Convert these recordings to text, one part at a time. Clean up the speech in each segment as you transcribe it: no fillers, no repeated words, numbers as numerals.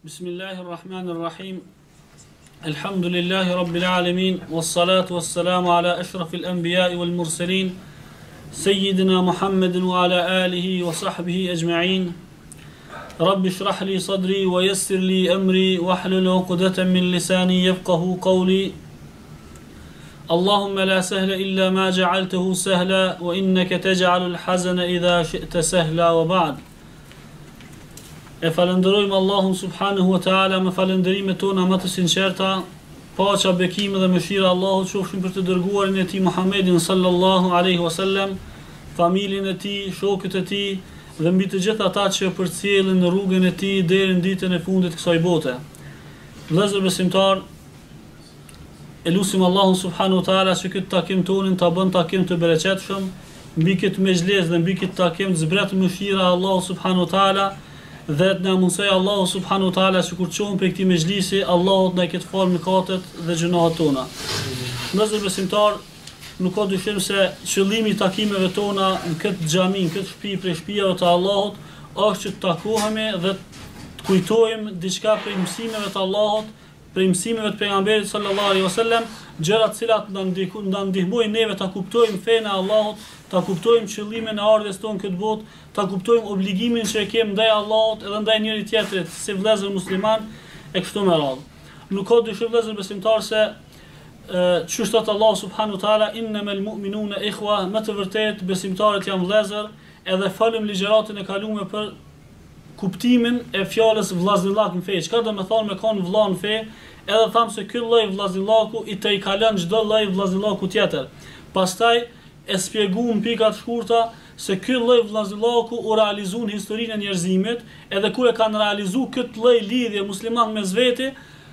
Bismillahirrahmanirrahim. Alhamdulillahi rabbil alamin, wassalatu wassalamu ala ashrafil anbiya'i wal mursalin, sayyidina Muhammedin wa ala alihi wa sahbihi ajma'in. Rabbi shrah li sadri wa yassir li amri wahlul 'uqdatan min lisani yafqahu qawli. Allahumma la sahla illa ma ja'altahu sahla wa innaka taj'alul hazana idha shi'ta sahla wa ba'd. E falenderojmë Allahun subhanahu wa ta'ala me falenderimet tona më të sinqerta, paqja, bekimi dhe mëshira Allahut qofshin për të dërguarin e tij Muhammedin sallallahu alaihi wasallam, familjen e tij, shokët e tij dhe mbi të gjithë ata që përcjellin në rrugën e tij deri në ditën e fundit të kësaj bote. Vëllezër besimtar, e lutim Allahun subhanahu wa ta'ala që këtë takim tonin ta bën takim të bereqetshëm, mbi këtë mezhles dhe mbi këtë takim të zbret mëshira Allahu subhanahu wa ta'ala. Dhe të na mundsoj Allahu subhanahu wa ta'ala që kur çohim për këtij mezhlisi, Allahu të na ketë falë mëkatet dhe gjunahet tona. Vëllezër besimtar, nuk ka dyshim se qëllimi i takimeve tona në këtë xhami, në këtë shtëpi prej shtëpive të Allahut, është që të takohemi dhe të kujtojmë diçka prej mësimeve të Allahut, prej mësimeve të pejgamberit sallallahu alaihi wasallam, gjëra të cilat na ndihmojnë neve ta kuptojmë fenë e Allahut, ta kuptojmë qëllimin e ardhes tonë këtë botë, ta kuptojmë obligimin që e kemi ndaj Allahut edhe ndaj njëri tjetrit si vëllezër musliman e kështu me radhë. Nuk ka dyshim vëllezër besimtar se çu thot Allahu subhanahu wa taala innamal mu'minuna ikhwa, më të vërtetë besimtarët janë vëllezër, edhe falëm ligjëratën e kaluar për kuptimin e fjalës vllazëllak në fe. Çka do të thonë me kon vëlla në fe? Edhe tham se ky lloj vllazëllaku i të i kalon çdo lloj vllazëllaku tjetër. Pastaj e shpjeguam pika të shkurta se ky lloj vllazëllaku u realizoi në historinë e njerëzimit, edhe kur e kanë realizuar këtë lloj lidhje musliman mes vete,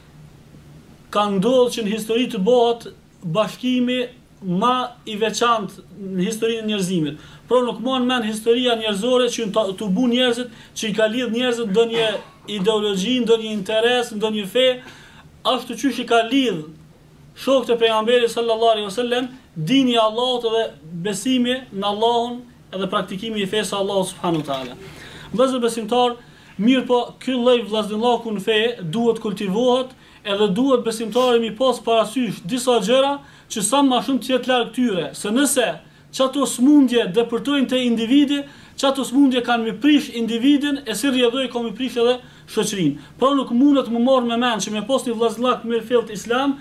ka ndodhur që në histori të bëhet bashkimi më i veçantë në historinë e njerëzimit. Por nuk mohon men historia njerëzore që të bu njerëzit, që i ka lidh njerëzit ndonjë ideologji, ndonjë interes, ndonjë fe, ashtu qysh i ka lidh shokët e pejgamberit sallallahu alaihi wasallam, dini i Allahut dhe besimi në Allahun edhe praktikimi i fesë Allahut subhanahu wa taala. Vëllezër besimtar, mirë po ky lloj vllazëllaku në fe duhet kultivohet, edhe duhet besimtari mi pas parasysh disa gjëra që sa më shumë të jetë larg tyre, se nëse çato smundje depërtojnë te individi, çato smundje kanë mi prish individin, e si rrjedhoi ka mi prish edhe shoqërinë. Por nuk mundet më marr me mend që me pas një vllazëllak me fjalë të Islam,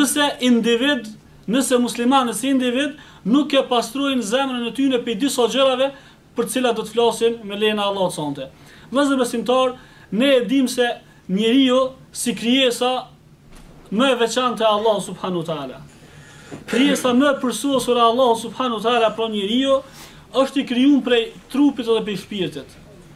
nëse muslimanët si individ nuk e pastrojnë zemrën e tyre për disa gjërave për të cilat do të flasim me lejen e Allahut sonte. Vëllezër besimtar, ne e dimë se njeriu si krijesa më e veçantë e Allahut subhanahu wa taala. Krijesa më e përsosur e Allahut subhanahu wa taala për njeriu është i krijuar prej trupit dhe prej shpirtit.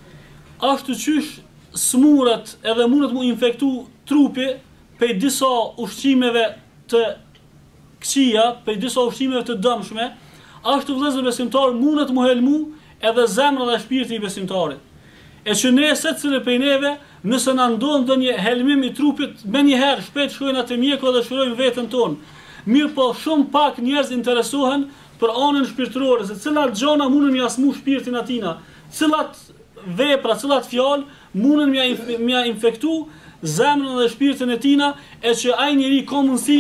Ashtu qysh smuret edhe mundet mu infektu trupi prej disa ushqimeve të këqija, prej disa ushqimeve të dëmshme, ashtu vëllezër besimtar mundet mu helmu edhe zemra dhe shpirti i besimtarit. E që ne secili prej neve, nëse na ndodh ndonjë helmim i trupit, menjëherë shpejt shkojnë atë mjeku dhe shërojnë veten tonë. Mirë po shumë pak njerëz interesohen për anën shpirtërore, se cilat gjona mundën mja smu shpirtin atina, cilat vepra, cilat fjalë mundën mja infektu zemrën dhe shpirtin e tina, e që ai njeri ka mundësi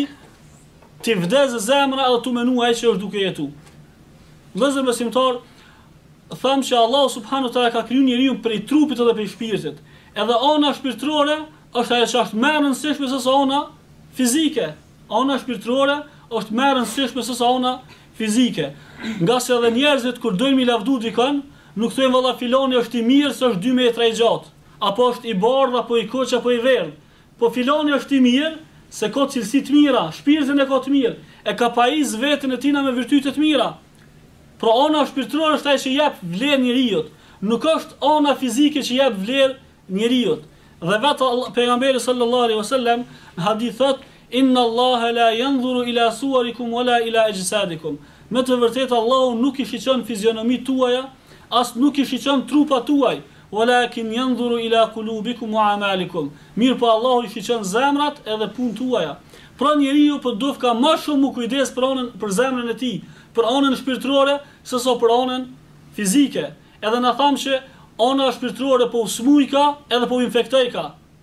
të vdesë zemra edhe të menu ai që është duke jetu. Vëllezër besimtar, tham që Allah subhanahu wa taala ka kriju njeriu prej trupit edhe prej shpirtit. Edhe ana shpirtërore është ajo që është më e rëndësishme se ana fizike. Ana shpirtërore është më e rëndësishme se ana fizike. Nga se edhe njerëzit kur dojnë mi lavdu dikon, nuk thojnë valla filani është i mirë se është 2 metra i gjatë, apo është i bardh apo i koq apo i verdh. Po filani është i mirë se ka cilësi të mira, shpirtin e ka të mirë, e ka pajis veten e tina me virtyte të mira. Pra ana shpirtërore është ajo që jep vlerë njeriu, nuk është ana fizike që jep vlerë njeriu. Dhe vetë pejgamberi sallallahu alaihi wasallam në hadith thot: "Inna Allaha la yanzuru ila suwarikum wala ila ajsadikum." Me të vërtetë Allahu nuk i shiqon fizionomitë tuaja, as nuk i shiqon trupat tuaj, walakin yanzuru ila qulubikum wa amalikum. Mirë po Allahu i shiqon zemrat edhe punët tuaja. Pra njeriu po duhet ka më shumë u kujdes për zemrën e tij, për anën shpirtërore se sa për anën fizike. Edhe na tham që ana shpirtërore po u smujka edhe po u infektoj ka.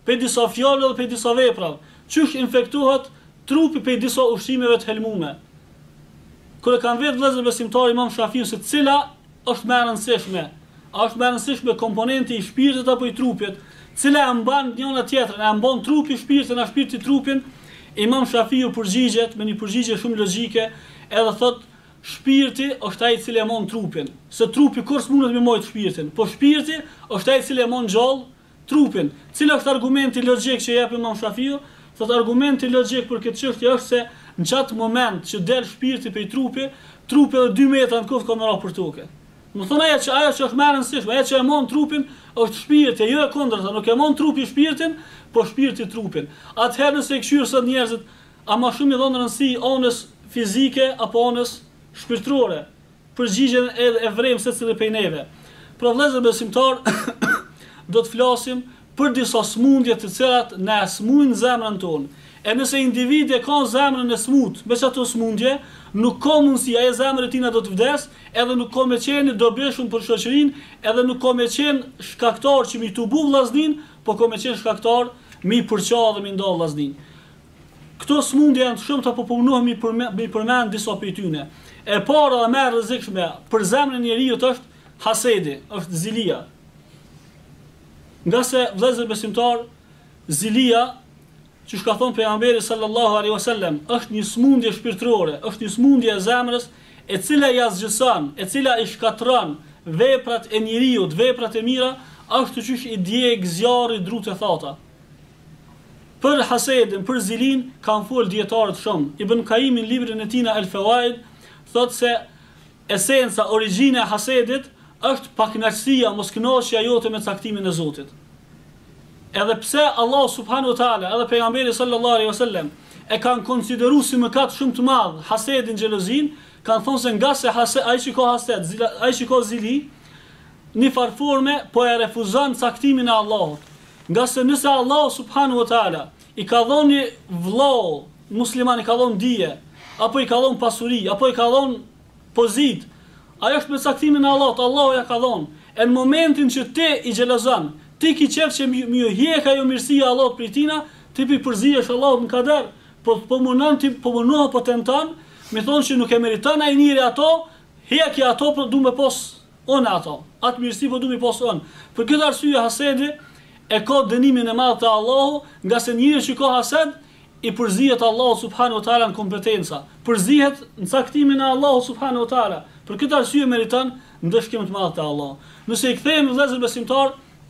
pe disa fjalëve dhe pe disa veprave. Qysh infektohet trupi pe disa ushqimeve të helmume. Kur e kanë vetë vëllezër besimtar Imam Shafiu se cila është më e rëndësishme, a është më e rëndësishme komponenti i shpirtit apo i trupit, cila e mban njëra tjetrën, e mban trupi shpirtin, a shpirti trupin. Imam Shafiu përgjigjet me një përgjigje shumë logjike, edhe thot shpirti është ai i cili e mon trupin, se trupi kur s'mundet me mojt shpirtin, po shpirti është ai i cili e mon gjallë trupin. Cili është argumenti logjik që jep Imam Shafiu? Thot argumenti logjik për këtë çështje është se në çat moment që del shpirti prej trupi edhe 2 metra në kufë ka më ra për tokë. Më thonë ajo që është më e rëndësishme, ajo që e mon trupin është shpirti, jo e kundërta, nuk e mon trupi shpirtin, po shpirti trupin. Atëherë nëse e këshyrë sot njerëzit, a më shumë i dhonë rëndësi anës fizike apo anës shpirtërore, përgjigjen e vrem secili prej neve. Pra vëllezër besimtar, do të flasim për disa smundje të cilat na smujnë zemrën tonë. E nëse individi ka zemrën e smut, me çato smundje, nuk ka mundësi ajo zemra e tina do të vdes, edhe nuk ka me qenë dobishëm për shoqërinë, edhe nuk ka me qenë shkaktar që mi tubu vllaznin, po ka me qenë shkaktar mi përqa dhe mi nda vllaznin. Këto smundje janë të shumta, po punohemi mi përmend disa prej tyre. E para dhe më e rrezikshme për zemrën e njeriu është hasedi, është zilia. Nga se vëllezër besimtar, zilia, që shka thonë pejgamberi sallallahu alaihi wasallam, është një smundje shpirtërore, është një smundje e zemrës, e cila ja zgjëson, e cila i shkatron veprat e njeriut, veprat e mira, është qysh i djeg zjarri drut e thata. Për hasedin, për zilin, kanë folë dietarët shumë. Ibn Qayyim në librin e tij El Fawaid thotë se esenca, origjina e hasedit është pakënaqësia, moskënaqësia jote me caktimin e Zotit. Edhe pse Allah subhanahu wa taala, edhe pejgamberi sallallahu alaihi wasallam e kanë konsideruar si mëkat shumë të madh hasedin, xhelozin, kanë thonë se nga se ai që ka hased, ai që ka zili, në farforme po e refuzon caktimin e Allahut. Nga se nëse Allah subhanahu wa taala i ka dhënë vëllau musliman, i ka dhënë dije, apo i ka dhënë pasuri, apo i ka dhënë pozit, ajo është me caktimin e Allahut, Allahu ja ka dhënë. E në momentin që ti i xhelozon, ti ki qef që më hjek ajo mirësia Allahut prej tina, ti pi përzihesh Allahut në kader, po munon ti, po munoha, po tenton, me thonë që nuk e meriton ai njëri ato, heki ato, po du me pos unë ato, atë mirësi po du me pos unë. Për këtë arsye hasedi e ka dënimin e madh të Allahu, nga se njëri që ka hased, i përzihet Allahu subhanahu wa taala në kompetenca, përzihet në caktimin e Allahu subhanahu wa taala. Për këtë arsye meriton ndëshkim të madh të Allahu. Nëse i kthehemi vëllezër besimtar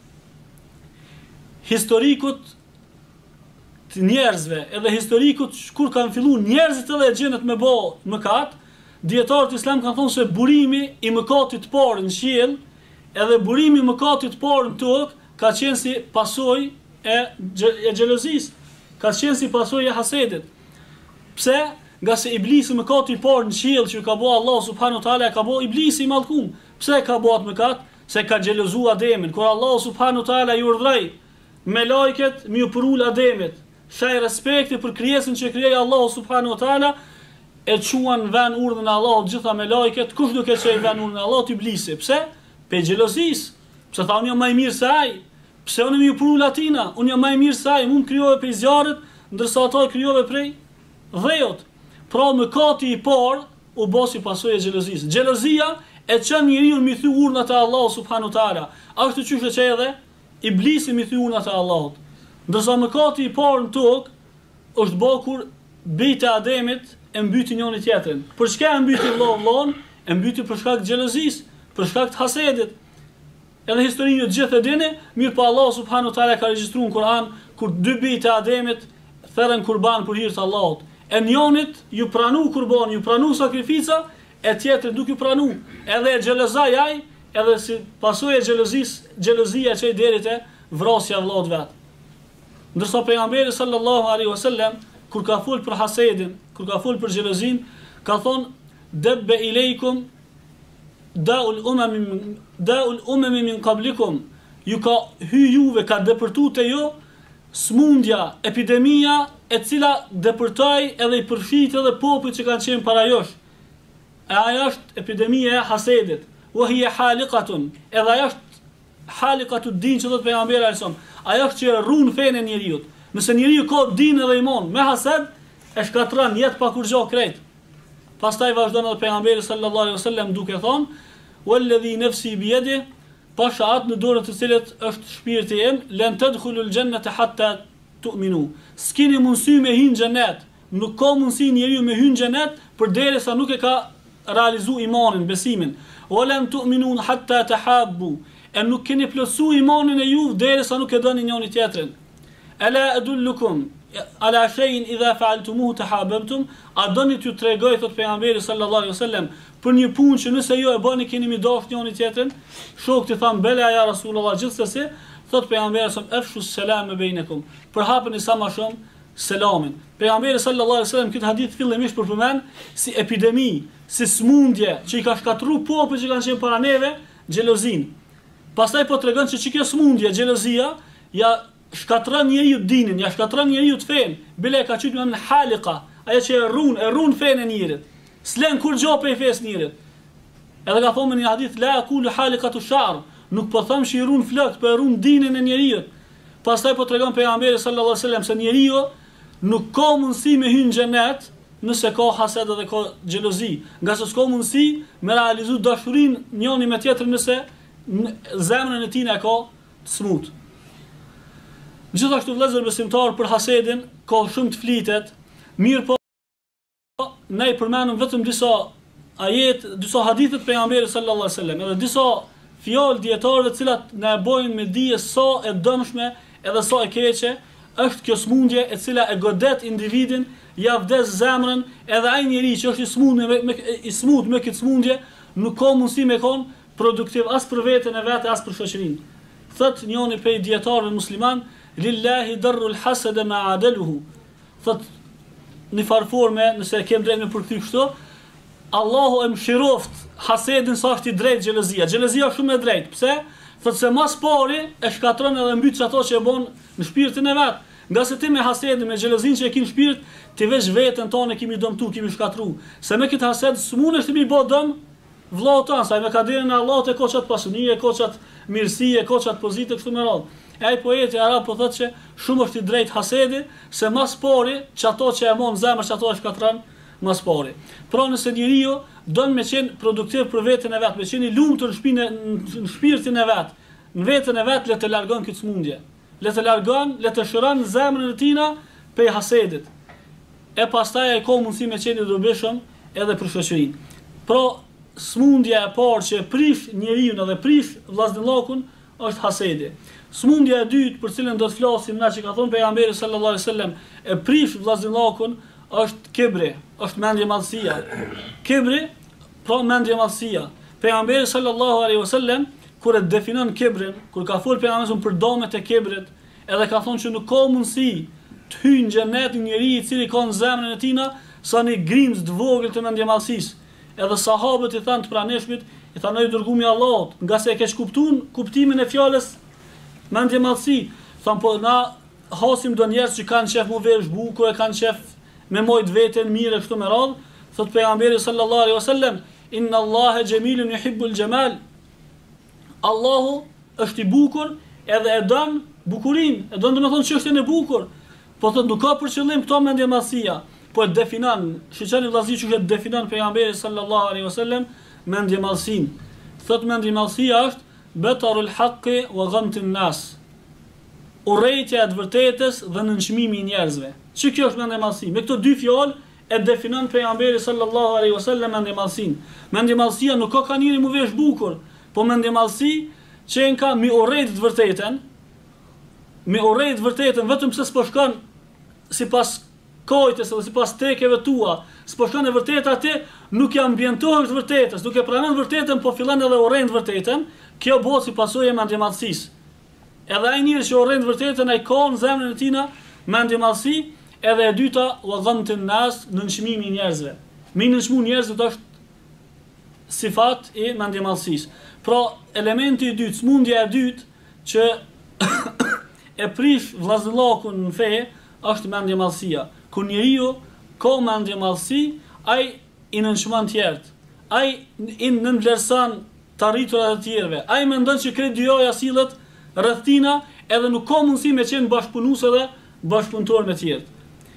historikut të njerëzve, edhe historikut kur kanë filluar njerëzit edhe gjenet me bë mëkat, dietarët islam kanë thonë se burimi i mëkatit të parë në qiell, edhe burimi i mëkatit të parë në tokë ka qenë si pasojë e xhelozisë, ka qenë si pasojë e hasedit. Pse? Nga se iblisi mëkati i parë në qiell që ka bëu Allah subhanahu wa taala, ka bëu iblisi i mallkum. Pse ka bëu atë mëkat? Se ka xhelozuar Ademin. Kur Allah subhanahu wa taala i urdhroi me lajket mi u përul Ademit, shaj respekti për krijesën që krijoi Allahu subhanahu wa taala, e quan vën urdhën e Allahut gjitha me lajket, kush nuk e çoi vën urdhën e Allahut? Iblisi. Pse? Pe xhelozis. Pse tha unë jam më i mirë se ai? Pse unë mi u përul atina? Unë jam më i mirë se ai, unë krijova prej zjarrit, ndërsa ata krijova prej dhejut. Pra mëkati i parë u bosi pasojë e xhelozisë. Xhelozia e çon njeriu mi thy urdhnat e Allahut subhanahu wa taala. Ashtu çysh e çaj edhe iblisi mi thy urdhnat e Allahut. Ndërsa mëkati i parë në tokë është bërë kur bijtë e Ademit e mbyti njëri tjetrin. Për çka e mbyti vllahun? E mbyti për shkak të xhelozisë, për shkak të hasedit. Edhe historinë të gjithë e dini, mirë po Allah subhanahu wa taala ka regjistruar në Kur'an kur 2 bijtë e Ademit therrën kurban për hir të Allahut. E njonit ju pranu kurban, ju pranu sakrifica, e tjetrit nuk ju pranu. Edhe e xhelozai ai, edhe si pasojë e xhelozia çoi deri te vrasja e vllahut vet. Ndërsa pejgamberi sallallahu alaihi wasallam kur ka fol për hasedin, kur ka fol për xhelozin, ka thonë dabba ileikum da'ul umami min qablikum, ju ka hy juve, ka depërtu te ju smundja, epidemia e cila depërtoi edhe i përfit edhe popujt që kanë qenë para josh. E ajo është epidemia e hasedit. Wa hiya haliqatun, edhe ajo është halikatu din që thot pejgamberi alajhi, ajo është që rrun fenë e njeriu. Nëse njeriu ka din edhe iman me hased, e shkatron jetë pa kur gjë krejt. Pastaj vazhdon edhe pejgamberi sallallahu alaihi wasallam duke thonë: "Walladhi nafsi bi yadihi", pasha atë në dorën të cilët është shpirti im, "lan tadkhulul jannata hatta tu'minu". S'keni mundësi me hyrë në xhenet. Nuk ka mundësi njeriu me hyrë në xhenet përderisa nuk e ka realizu imanin, besimin. "Walan tu'minu hatta tahabbu", e nuk keni plotsu imanin e juve derisa nuk e doni njëri tjetrin. "Ala adullukum ala shay'in idha fa'altumuhu tahabbtum", a doni t'ju tregoj, thot pejgamberi sallallahu alaihi wasallam, për një punë që nëse ju e bëni keni mi dashur njëri tjetrin? Shokët i thanë: "Bela ja Rasulullah", gjithsesi thot pejgamberi sallallahu alaihi wasallam: "Afshu salam bainakum", përhapeni sa më shumë selamin. Pejgamberi sallallahu alaihi wasallam këtë hadith fillimisht përmend si epidemi, si smundje që i ka shkatruar popujt që kanë qenë para neve, xhelozin. Pastaj po tregon se çka smundje, xhelozia, ja shkatron njeriu dinin, ja shkatron njeriu të fen. Bile e ka thënë në halika, ajo që e rrun fen e njerit. S'len kur gjopë e fes njerit. Edhe ka thonë në një hadith: "La aqulu halikatu sha'r", nuk po them se i rrun flokët, po e rrun dinin e njeriu. Pastaj po tregon pejgamberi sallallahu alaihi wasallam se njeriu nuk ka mundësi me hyrë në xhenet nëse ka hased dhe ka xhelozi, nga se s'ka mundësi me realizu dashurinë njëri me tjetrin nëse zemrën e tij e ka smut. Gjithashtu vëllezër besimtar, për hasedin ka shumë të flitet, mirë po ne i përmendim vetëm disa ajet, disa hadithe të pejgamberit sallallahu alaihi wasallam, edhe disa fjalë dietarëve të cilat na e bojnë me dije sa e dëmshme edhe sa e keqe është kjo smundje e cila e godet individin, ja vdes zemrën, edhe ai njeri që është i smut me këtë smundje nuk ka mundësi me kon produktiv as për veten e vet as për shoqërinë. Thot njëri prej dietarëve musliman: "Lillahi darrul hasad ma adaluhu", thot në farforme, nëse e kem drejt me përkthy kështu, Allahu e mëshiroft hasedin sa është i drejt xhelozia. Xhelozia është shumë e drejtë. Pse? Thot se mas pari e shkatron edhe mbyt ato që e bën në shpirtin e vet. Nga se ti me hasedin, me xhelozin që e ke në shpirt, ti veç veten tonë kemi dëmtu, kemi shkatru. Se me këtë hased s'mundesh të mi bë dëm vllau tan, sa me kaderin e Allahut e koçat pasuni, e koçat mirësi, e koçat pozitë kështu me radhë. Ai poeti arab po thotë se shumë është i drejt hasedi, se mas pari çato që e mon zemër, çato e shkatron mas pari. Pra nëse njeriu don me qenë produktiv për veten e vet, me qenë i lumtur në shpirtin e vet, në veten e vet, le të largon këtë smundje. Le të largon, le të shëron zemrën e tina pe hasedit. E pastaj ai ka mundësi me qenë i dobishëm edhe për shoqërinë. Pra smundja e parë që prish njeriu edhe prish vllazëllokun është hasedi. Smundja e dytë për cilën do të flasim na që ka thënë pejgamberi sallallahu alajhi wasallam e prish vllazëllokun është kibri, është mendje madhësia. Kibri, pra mendje madhësia. Pejgamberi sallallahu alajhi wasallam kur e definon kibrin, kur ka folur pejgamberi për domet e kibrit, edhe ka thonë që nuk ka mundësi të hyjë në xhenet njeriu i cili ka në zemrën e tij sa një grimc të vogël të mendje madhësisë. Edhe sahabët i thanë të praneshmit, i thanë: "Oj dërgumi i Allahut, nga se e ke kuptuar kuptimin e fjalës mendje madhësi." Thanë: "Po na hasim do njerëz që kanë qef mu vesh bukur, e kanë qef me mojt veten mirë kështu me radhë." Thot pejgamberi sallallahu alaihi wasallam: "Inna Allaha jamilun yuhibbul jamal." Allahu është i bukur edhe e don bukurinë, e don domethënë çështjen e bukur. Po thot nuk ka për qëllim këto mendje madhësia, po e definon, shiçani vllazi që e definon pejgamberi sallallahu alaihi wasallam mendje madhësinë. Thot mendje madhësia është batarul haqqi wa ghamtun nas. Urrejtja e të vërtetës dhe nënçmimi i njerëzve. Që kjo është mendje madhësi? Me këto dy fjalë e definon pejgamberi sallallahu alaihi wasallam mendje madhësinë. Mendje madhësia nuk ka njëri mu vesh bukur, po mendje madhësi që ka mi urrejt të vërtetën, mi urrejt të vërtetën vetëm pse s'po shkon sipas kojtës edhe sipas tekeve tua, s'po shkon e vërteta aty, nuk ja ambientohet të vërtetës, nuk e pranon vërtetën, po fillon edhe urrejn të vërtetën, kjo bëhet si pasojë e mendje madhësisë. Edhe ai njeri që urrejn të vërtetën ai ka në zemrën e tij mendje madhësi, edhe e dyta wa ghamtun nas, nënçmimi i njerëzve. Me nënçmu njerëzit është sifat e mendje madhësisë. Pra elementi i dytë, smundja e dytë që e prish vllazëllokun në fe është mendje madhësia. Kur njeriu ka mendje madhësi, ai i nënçmon tjerët. Ai i nënvlerëson të arritura të tjerëve. Ai mendon që kreditoja sillet rreth tina edhe nuk ka mundësi me qenë bashkëpunues edhe bashkëpunëtor me tjerë.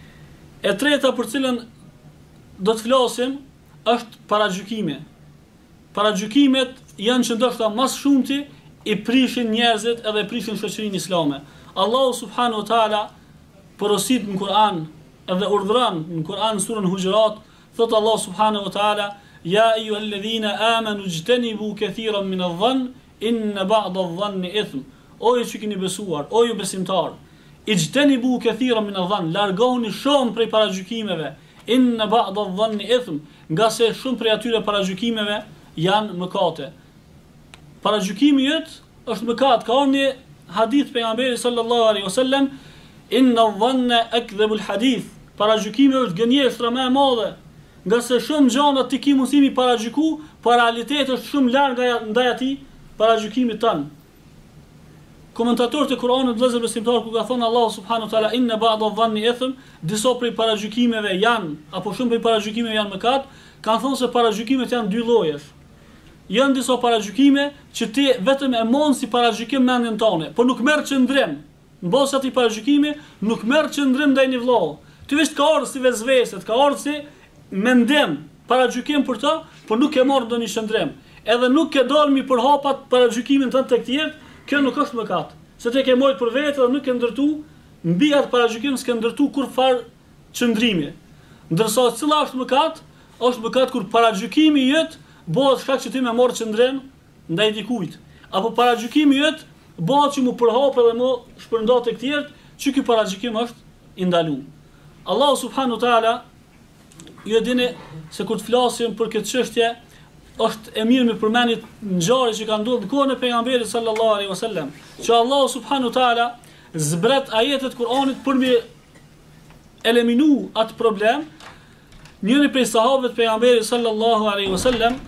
E treta për cilën do të flasim është paragjykimi. Paragjykimet janë që ndoshta më shumëti i prishin njerëzit edhe i prishin shoqërinë islame. Allahu subhanahu wa taala porosit në Kur'an edhe urdhëron në Kur'an surën Hujurat, thot Allah subhanahu wa taala: "Ya ayyuhalladhina amanu ijtanibu kathiran min adh-dhann inna ba'da adh-dhanni ithm." O ju që keni besuar, o ju besimtar, ijtanibu kathiran min adh-dhann, largohuni shumë prej paragjykimeve. Inna ba'da adh-dhanni ithm, nga se shumë prej atyre paragjykimeve janë mëkate. Paragjykimi yt është mëkat. Ka një hadith pejgamberi sallallahu alaihi wasallam: "Inna adh-dhanna akdhabu al-hadith." Paragjykimi është gënjeshtra më e madhe, nga se shumë gjëra ti ke mundësi mi paragjyku, por realiteti është shumë larg ndaj atij paragjykimit tan. Komentatorët e Kuranit vëllezër besimtar ku ka thënë Allahu subhanahu wa taala inna ba'da adh-dhanni ithm, disa prej paragjykimeve janë apo shumë prej paragjykimeve janë mëkat, kanë thënë se paragjykimet janë dy llojesh. Janë disa paragjykime që ti vetëm e mon si paragjykim mendjen tënde, por nuk merr qëndrim. Në bazë atij paragjykimi nuk merr qëndrim ndaj një vllau. Ti vetë ka ardhur si vezveset, ka ardhur si mendim, paragjykim për të, por nuk e marr ndonjë qëndrim. Edhe nuk e dal mi përhapat paragjykimin tënd tek tjerë, kjo nuk është mëkat. Se ti ke marrë për vetë dhe nuk e ndërtu mbi atë paragjykim, s'ke ndërtu kur far qëndrimi. Ndërsa cila është mëkat? Është mëkat kur paragjykimi yt bëhet shkak që ti më marr qëndrim ndaj dikujt, apo paragjykimi yt bëhet që mu përhap edhe mu shpërnda tek tjerë, që ky paragjykim është i ndaluar. Allahu subhanahu wa taala ju dini se kur të flasim për këtë çështje është e mirë me përmendit ngjarje që kanë ndodhur në kohën e pejgamberit sallallahu alaihi wasallam, që Allahu subhanahu wa taala zbret ajetet Kur'anit për me eliminu atë problem. Njëri prej sahabëve të pejgamberit sallallahu alaihi wasallam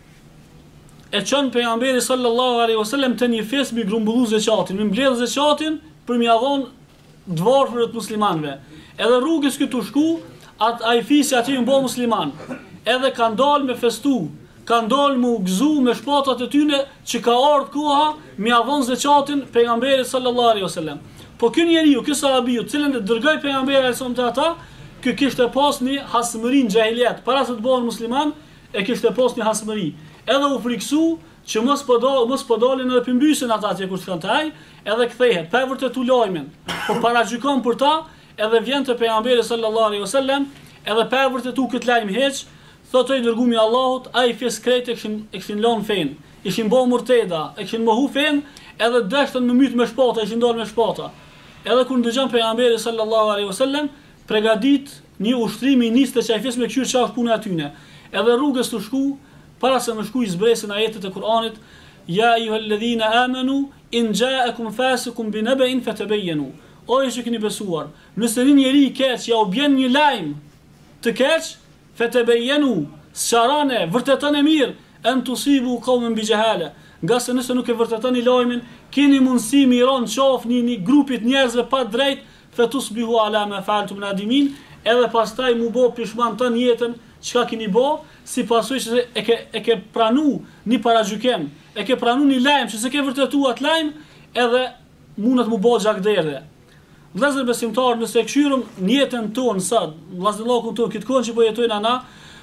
e çon pejgamberin sallallahu alaihi wasallam te një fes me grumbullu zakatin, me mbledh zakatin për m'i dhënë dvarfërve të muslimanëve. Edhe rrugës këtu shku, ai fisi aty u bë musliman. Edhe kanë dalë me festu, kanë dalë me u gëzu me shpatat e tyre që ka ardhur koha me ia dhënë zakatin pejgamberit sallallahu alaihi wasallam. Po ky njeriu, ky sahabiu, cilën e dërgoi pejgamberi sallallahu alaihi wasallam ky kishte pas një hasmëri në xahiliet, para se të bëhen musliman, e kishte pas një hasmëri. Edhe u friksu që mos po dalin edhe pimbysën ata që kur shkon te ai, edhe kthehet, pa vërtetu lajmin. Po paragjykon për ta, edhe vjen te pejgamberi sallallahu alaihi wasallam, edhe pa vërtetu këtë lajm hiç, thotë i dërguami i Allahut, ai fes krejt e kishin lënë fen. Ishin bë murteda, e kishin mohu fen, edhe dashtën me myt me shpata, ishin dalë me shpata. Edhe kur ndëgjon pejgamberi sallallahu alaihi wasallam, pregadit një ushtrim i nisë që ai fes me qyr çfarë punë atyne. Edhe rrugës të shku, para se më shku i zbresën ajetet e Kur'anit: "Ya ayyuhalladhina amanu in ja'akum fasiqun binaba'in fatabayyanu." O ju që keni besuar, nëse një njeri i keq ja u bjen një lajm të keq, fatabayyanu, sharane, vërtetoni mirë, an tusibu qauman bi jahala. Nga se nëse nuk e vërtetoni lajmin, keni mundësi mi ron qof një grupit njerëzve pa drejt, fatusbihu ala ma fa'altum nadimin, edhe pastaj mu bë pishman tën jetën çka keni bë, si pasojë që e ke pranu një paragjykim, e ke pranu një lajm që se ke vërtetuar atë lajm, edhe mundet mu bë gjakderdhe. Vëllezër besimtar, nëse e këshyrëm në jetën tonë sot, vllazëllokun tonë këtë kohë që po jetojnë ana,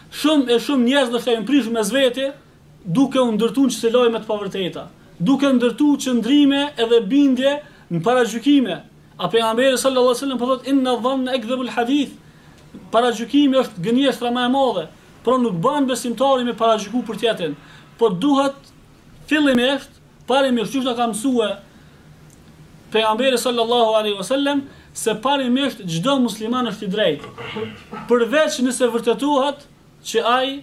shumë njerëz do të thënë prish me zveti, duke u ndërtuar çse lajme të pavërteta, duke ndërtuar qëndrime edhe bindje në paragjykime. A pejgamberi sallallahu alaihi wasallam po thotë inna dhanna akdhabu alhadith. Paragjykimi është gënjeshtra më e madhe, por nuk bën besimtari me paragjyku për tjetrin, po duhet fillimisht, parimisht çu na ka mësue pejgamberi sallallahu alaihi wasallam se parimisht çdo musliman është i drejtë, përveç nëse vërtetohet që ai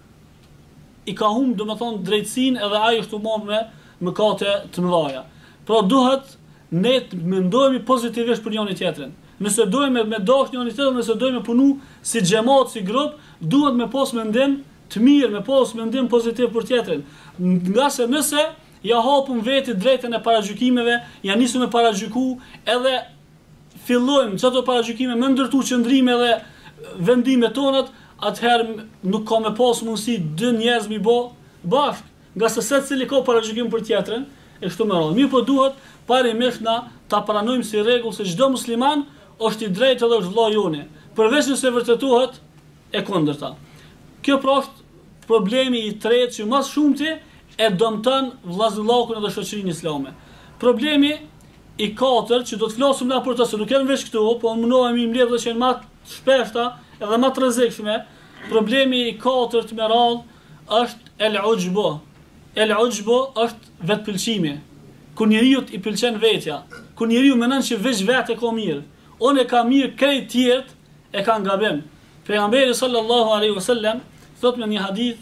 i ka humbur domethënë drejtësinë edhe ai është humor me mëkate të mëdha. Pra duhet ne të mendojmë pozitivisht për njëri tjetrin. Nëse dojmë me dash njëri tjetrin, nëse dojmë punu si xhamat, si grup, duhet me pas mendim të mirë, me pas mendim pozitiv për tjetrin. Nga se nëse ja hapum vetë drejtën e paragjykimeve, ja nisëm me paragjyku, edhe fillojmë çdo paragjykime me ndërtu qëndrime dhe vendime tonat, atëherë nuk ka me pas mundësi dy njerëz mi bë bashkë. nga se secili ka paragjykim për tjetrën, e kështu me radhë. Mirë po duhet parimisht na ta pranojmë si rregull se çdo musliman është i drejtë edhe është vëllai joni, përveç nëse vërtetohet e kundërta. Kjo pra është problemi i tretë që më shumti e dëmton vëllazëllakun edhe shoqërinë islame. Problemi i katërt që do të flasim na për të, se nuk jam veç këtu, po mundohemi i mbledh që janë më shpeshta edhe më të rrezikshme. Problemi i katërt me radhë është el-ujbu. El-ujbu është vetpëlqimi. Kur njeriu i pëlqen vetja, kur njeriu mendon se veç vetë ka mirë, unë e ka mirë, krejt tjerët e kanë gabim. Pejgamberi sallallahu alaihi wasallam thot me një hadith: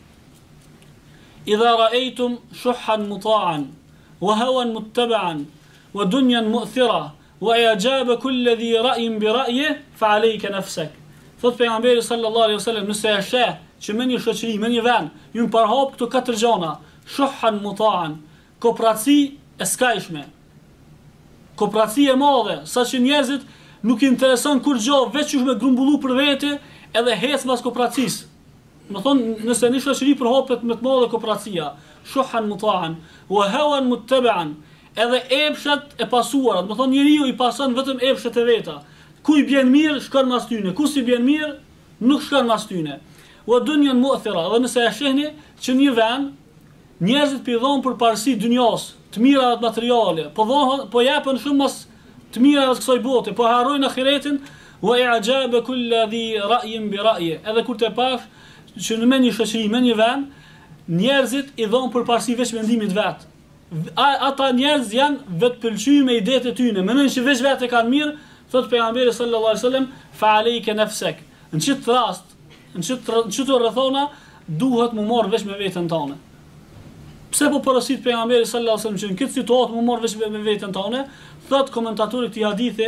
"Idha ra'aytum shuhhan muta'an wa hawan muttaba'an wa dunyan mu'thira wa i'jaba kulli dhi ra'yin bi ra'yihi fa 'alayka nafsak." Thot pejgamberi sallallahu alaihi wasallam, nëse e sheh që me një shoqëri, me një vend, ju përhap këto katër gjëra: shuhhan muta'an, kooperaci e skajshme, kooperaci e madhe, sa që njerëzit nuk i intereson kur gjë, veç që me grumbullu për vete edhe hec mas kooperacisë. Më thonë, nëse një shoqëri përhapet me të madhe kooperacia, shuhhan muta'an, wa hawan muttaba'an, edhe epshat e pasuara, më thonë njeriu i pason vetëm epshat e veta. Ku i bjen mirë, shkon mas tyne, ku si bjen mirë, nuk shkon mas tyne. Wa dunyan mu'thira, dhe nëse e shihni që një vend njerëzit pidhon për parësi dynjas, të mira dhe materiale, po japën shumë mas të mira dhe kësaj bote, po harrojnë ahiretin, wa i'jaba kulli dhi ra'yin bi ra'yi. Edhe kur të pash që në një shoqëri, me një vend, njerëzit i dhon për parësi veç mendimit vet. Ata njerëz janë vetpëlqyer me idetë e tyre, mendojnë që veç vetë kanë mirë, thot pejgamberi sallallahu alaihi wasallam, fa alayka nafsak. Në çit rast, në çito rrethona duhet mu marr veç me veten tënde. Pse po porosit pejgamberi sallallahu alaihi wasallam që në këtë situatë mu marr veç me veten tënde? Thot komentatori këtij hadithi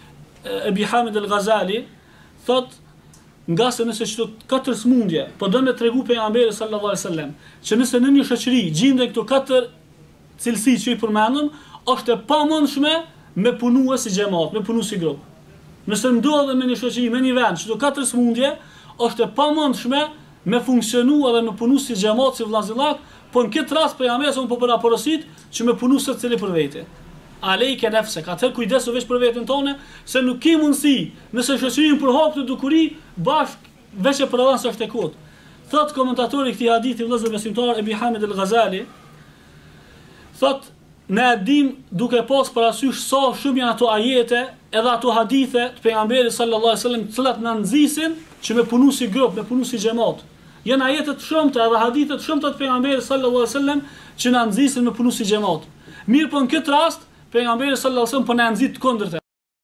Ebi Hamid el-Ghazali, thot nga se nëse çdo katër smundje, po do me tregu pejgamberi sallallahu alaihi wasallam që nëse në një shoqëri gjenden këto katër cilësi që i përmendëm, është e pamundshme me punue si xhamat, me punu si grup. Nëse ndodhet me një shoqëri, me një vend, çdo katër smundje, është e pamundshme me funksionu edhe me punu si xhamat, si vllazëllak, po në këtë rast pejgamberi po bëra porosit që me punu secili për vete. Alejke nefsek, atëherë kujdesu veç për vetën tonë, se nuk ki mundësi, nëse shoqërinë përhap të dukuri, bashk veç e përëvan së është e kot. Thot komentatori këtij hadithi vëllezër besimtar Ebi Hamid el-Ghazali, thot ne dim duke pas parasysh sa shumë janë ato ajete edhe ato hadithe të pejgamberit sallallahu alaihi wasallam, të cilat na nxisin që me punu si grup, me punu si xhamat. Janë ajete të shumta edhe hadithe të shumta të pejgamberit sallallahu alaihi wasallam që na nxisin me punu si xhamat. Mirë, po në këtë rast pejgamberi sallallahu alaihi wasallam po na nxit kundërta.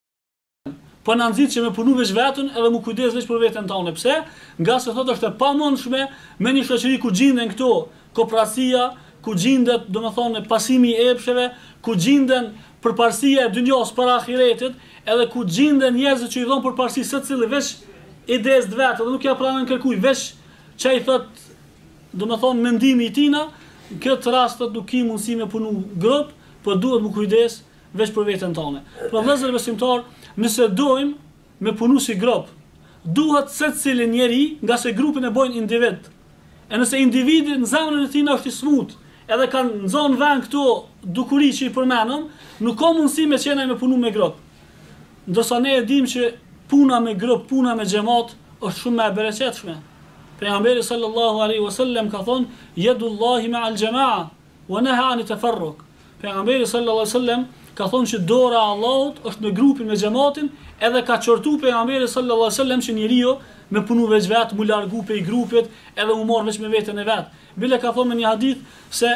Po na nxit që me punu veç vetën edhe mu kujdes veç për veten tonë. Pse? Nga se thotë është e pamundshme me një shoqëri ku gjenden këto kooperacia, ku gjendet, domethënë, pasimi i epsheve, ku gjenden përparësia e dynjas para ahiretit, edhe ku gjenden njerëz që i dhon përparësi secili veç idees të vet, edhe nuk ja pranojnë kërkuj, veç çai thot, domethënë mendimi i tina, në këtë rast nuk ki mundësi me punu grup, po duhet mu kujdes veç për veten tonë. Pra vëllezër besimtar, nëse dojmë me punu si grup, duhet secili njeri, nga se grupin e bojnë individ. E nëse individi në zemrën e tij është i smut, edhe kanë nxon vend këto dukuri që i përmenëm, nuk ka mundësi me qenë me punu me grup. Ndërsa ne e dim që puna me grup, puna me xhamat është shumë më e bereqetshme. Pejgamberi sallallahu alaihi wasallam ka thonë: "Yadullahi ma'al jama'a wa naha an tafarruq." Pejgamberi sallallahu alaihi wasallam ka thonë që dora e Allahut është në grupin me xhamatin, edhe ka qortu pejgamberi sallallahu alaihi wasallam që njeriu me punu veç vetë, mu largu pe i grupit, edhe mu marrë veç me vetën e vetë. Bile ka thonë me një hadith se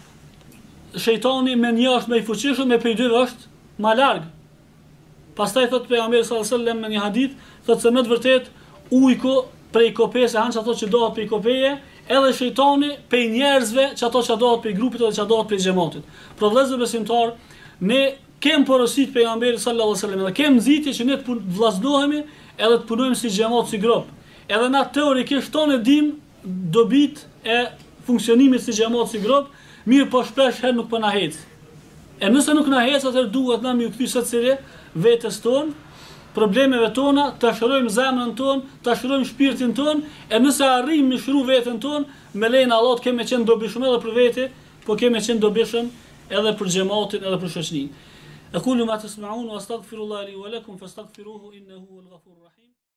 shejtani me një është me i fuqishëm, me prej dyve është ma largë. Pastaj thot pejgamberi sallallahu alaihi wasallam me një hadith, thot se me të vërtet ujku prej kopes e hanë që ato që dohet prej kopeje, edhe shejtani prej njerëzve që ato që dohet prej grupit edhe që dohet prej xhamatit. Pro vëllezër besimtar, ne kem porosit pejgamberi sallallahu alaihi wasallam, edhe kem nxitje që ne të vllaznohemi edhe të punojmë si xhamat, si grup. Edhe na teorikisht tonë dim dobit e funksionimit si xhamat, si grup, mirë po shpesh herë nuk po na hec. E nëse nuk na hec, atëherë duhet na mi u kthy secili vetes tonë problemeve tona, ta shërojmë zemrën tonë, ta shërojmë shpirtin tonë, e nëse arrijmë të shërojmë veten tonë, me lejen e Allahut kemi qenë dobishëm edhe për vete, po kemi qenë dobishëm edhe për xhamatin, edhe për shoqërinë. Aqulu ma tasma'un wa astaghfirullaha li wa lakum fastaghfiruhu innahu huwal ghafurur rahim.